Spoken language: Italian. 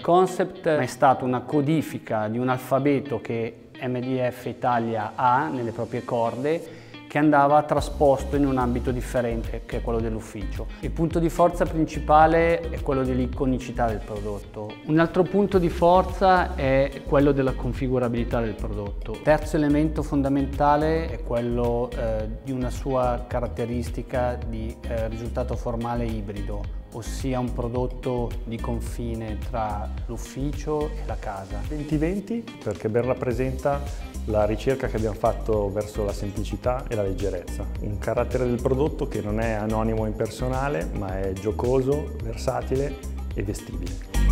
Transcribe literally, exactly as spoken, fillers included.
concept è stato una codifica di un alfabeto che M D F Italia ha nelle proprie corde, che andava trasposto in un ambito differente, che è quello dell'ufficio. Il punto di forza principale è quello dell'iconicità del prodotto. Un altro punto di forza è quello della configurabilità del prodotto. Il terzo elemento fondamentale è quello eh, di una sua caratteristica di eh, risultato formale ibrido, ossia un prodotto di confine tra l'ufficio e la casa. venti venti perché ben rappresenta la ricerca che abbiamo fatto verso la semplicità e la leggerezza. Un carattere del prodotto che non è anonimo e impersonale, ma è giocoso, versatile e vestibile.